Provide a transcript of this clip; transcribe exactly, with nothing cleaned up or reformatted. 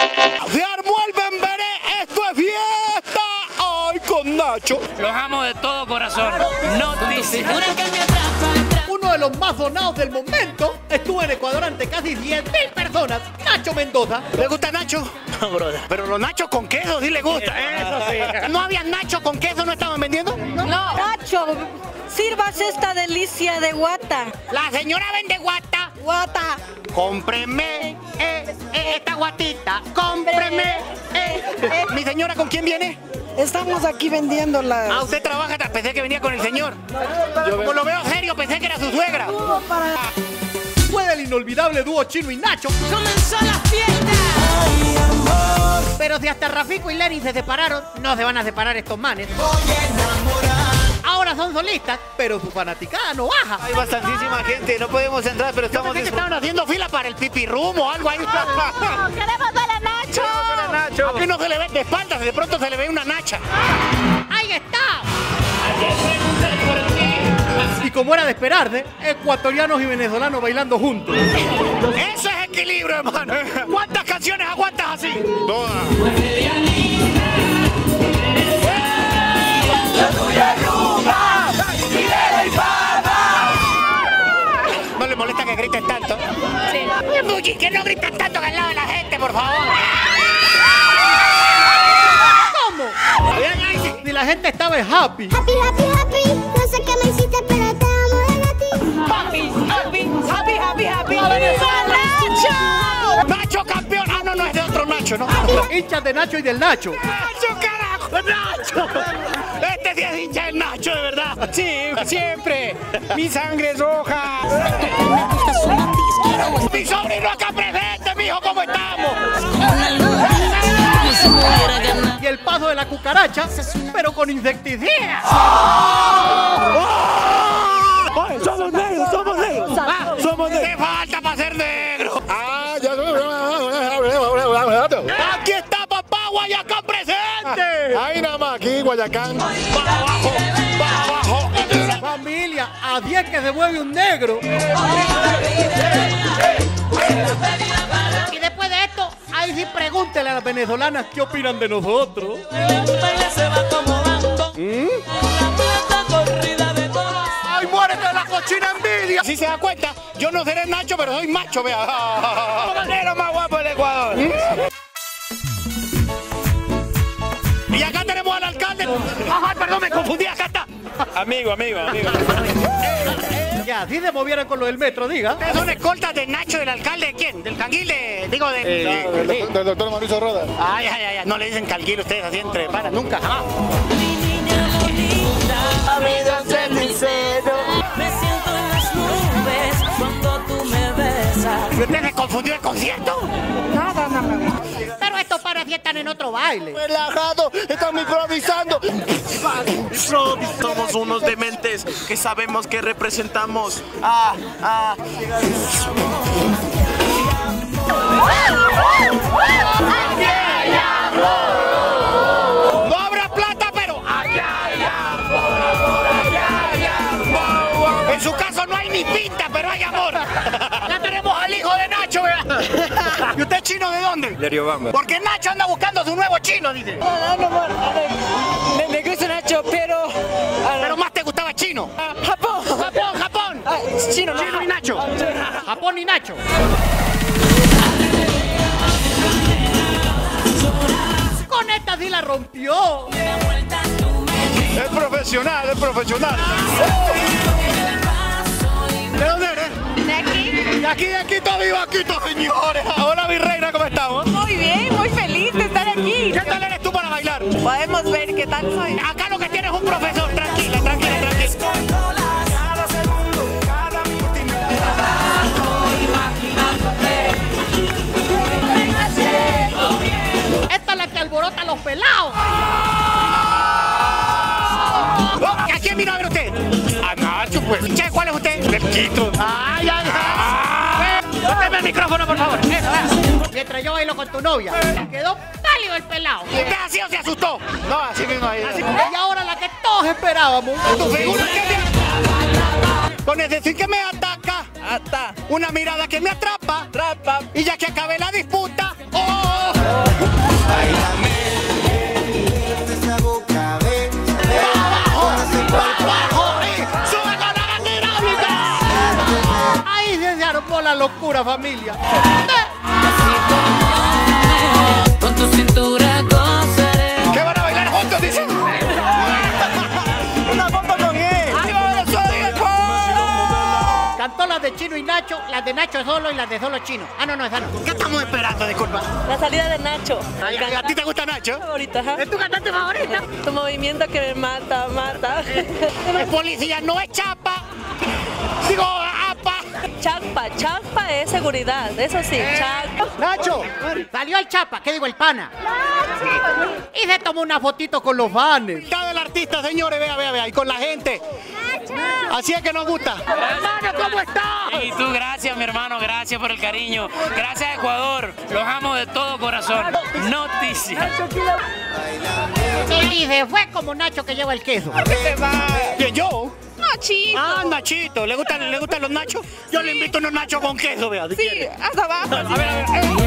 Se armó el Bemberé, esto es fiesta. Ay, con Nacho. Los amo de todo corazón. Noticia. Uno de los más donados del momento estuvo en Ecuador ante casi diez mil personas. Nacho Mendoza. ¿Le gusta Nacho? No, brother. Pero los nachos con queso sí le gusta. Eso sí. ¿No había nacho con queso? ¿No estaban vendiendo? No. Nacho, sirvas esta delicia de guata. La señora vende guata. Guata. Cómpreme eh, eh, esta guatita. Cómpreme. Eh, eh. ¿Mi señora con quién viene? Estamos aquí vendiéndola. Ah, usted trabaja. Pensé que venía con el señor. Yo Como lo veo serio, pensé que era su suegra. Fue del inolvidable dúo Chino y Nacho. ¡Comenzó la fiesta! Ay, amor. Pero si hasta Rafico y Lenny se separaron, no se van a separar estos manes. Ahora son solistas, pero su fanaticada no baja. Hay bastantísima gente, no podemos entrar, pero estamos... Yo pensé que estaban haciendo fila para el pipirrum o algo ahí. No, ¡queremos ver a Nacho! Nacho. Aquí no se le ve de espaldas, de pronto se le ve una nacha. ¡Ahí está! Y como era de esperarse, ecuatorianos y venezolanos bailando juntos. Eso es equilibrio, hermano. ¿Cuántas canciones aguantas así? Todas. ¿No le molesta que griten tanto? Sí. Muchi, que no griten tanto al lado de la gente, por favor. ¿Cómo? Si la gente estaba happy. Happy, happy, happy. No sé qué me hiciste, pero te amo de ti. Happy, happy, happy, happy, happy. ¡Viva Nacho! ¡Nacho campeón! Ah, no, no es de otro Nacho, ¿no? Hinchas de Nacho y del Nacho. ¡Nacho, carajo! ¡Nacho! Este sí es hincha del Nacho, de verdad. Sí, siempre. Mi sangre es roja. Mi sobrino acá presente, mijo, ¿cómo estamos? Y el paso de la cucaracha, pero con insecticida. Ay, somos negros, somos negros. Ah, somos negros. ¿Qué falta para ser negro? Ah, ya. Aquí está papá Guayacán presente. Ahí nada más, aquí Guayacán. Para abajo, para abajo. Familia, a diez que se mueve un negro. Y después de esto, ahí sí pregúntele a las venezolanas qué opinan de nosotros. ¿Mm? ¡Ay, muérete de la cochina envidia! Si se da cuenta, yo no seré Nacho, pero soy macho, vea. El negro más guapo del Ecuador. Y acá tenemos al alcalde. Ajá, perdón, me confundí, acá está. Amigo, amigo, amigo. Ya, así se movieran con lo del metro, diga. ¿Ustedes son escoltas de Nacho, del alcalde de quién? ¿Del canguil de...? Digo, de... Eh, del, sí. doctor, del doctor Mauricio Roda. Ay, ay, ay, no le dicen canguil ustedes así entre panas, nunca, jamás. Me siento en las nubes cuando tú me besas. ¿Y usted se confundió el concierto? Nada, no me gusta. Pero estos panas sí están en otro baile. Relajado, estamos improvisando. Somos unos dementes que sabemos que representamos. Ah, ah. No habrá plata, pero allá hay amor, allá hay amor. En su caso no hay ni pinta, pero hay amor. Ya tenemos al hijo de Nacho, ¿verdad? ¿Y usted chino de dónde? De Riobamba. Porque Nacho anda buscando su nuevo chino, dice. No, no, no, me, me gusta Nacho, pero... Pero más te gustaba chino. Japón. Japón, Japón. Ah, chino, no. Chino y Nacho. Japón y Nacho. Con esta sí la rompió. Es profesional, es profesional. ¿De dónde eres? ¿De aquí? De aquí, de aquí, todo vivo aquí, todos señores. Hola, mi reina, ¿cómo estamos? Muy bien, muy feliz de estar aquí. ¿Qué tal eres tú para bailar? Podemos ver qué tal soy. Acá lo que tienes es un profesor. Tranquila, tranquila, tranquila. Esta es la que alborota a los pelados. Oh, ¿a quién vino a ver usted? A Nacho, pues. Che, ¿cuál es usted? Del Quito. Ay, ay, ay. Dame el micrófono, por favor. Eso, va. Mientras yo bailo con tu novia. Quedó pálido el pelado. ¿Usted así o se asustó? No, así mismo ahí. Así. Y ahora la que todos esperábamos. ¿Tu figura qué te... Con ese sí que me ataca. Ata. Una mirada que me atrapa. Trapa. Y ya que acabe la disputa. ¡Oh! pura familia. Con tu cintura gozaré. ¿Qué van a bailar juntos, dicen? ¡Una foto con él! ¡Ahí va el Zodíaco! Cantó las de Chino y Nacho, las de Nacho solo y las de solo Chino. Ah, no, no, esa no. ¿Qué estamos esperando, disculpa? La salida de Nacho. Ay, ¿a ti te gusta Nacho? Favorita, ajá. ¿Es tu cantante favorita? Tu movimiento que me mata, mata. El policía no es chapa. Digo, apa. Chapa, chapa es seguridad, eso sí, chapa. Nacho, salió el Chapa, ¿qué digo? El pana. Y se tomó una fotito con los fans. Está del artista, señores, vea, vea, vea, y con la gente. Así es que nos gusta. Hermano, ¿cómo estás? Y tú, gracias, mi hermano, gracias por el cariño. Gracias, Ecuador. Los amo de todo corazón. Noticias. Y se fue como Nacho que lleva el queso. ¿Quién, yo? Nachito. Ah, Nachito. ¿Le gustan, ¿le gustan los nachos? Yo le invito unos nachos con queso, vea. Sí, hasta abajo. A ver, a ver.